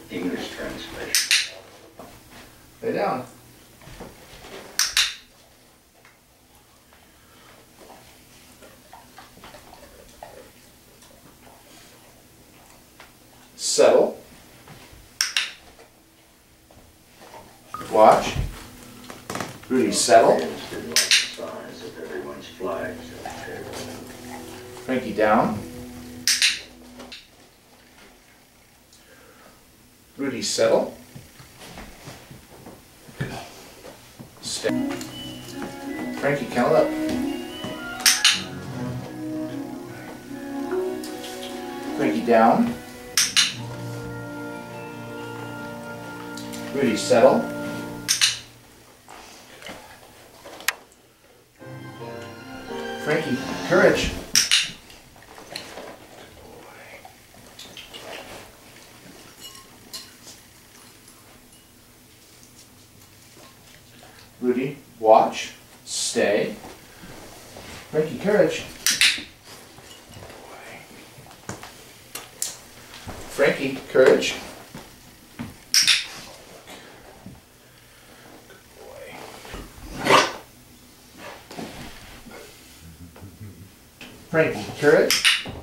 English translation. Lay down. Settle. Watch. Rudy, settle. Didn't like the size of everyone's flags. Frankie, down. Rudy, settle. Stay. Frankie, count up. Frankie, down. Rudy, settle. Frankie, courage. Rudy, watch, stay. Frankie, courage. Frankie, courage. Frankie, courage.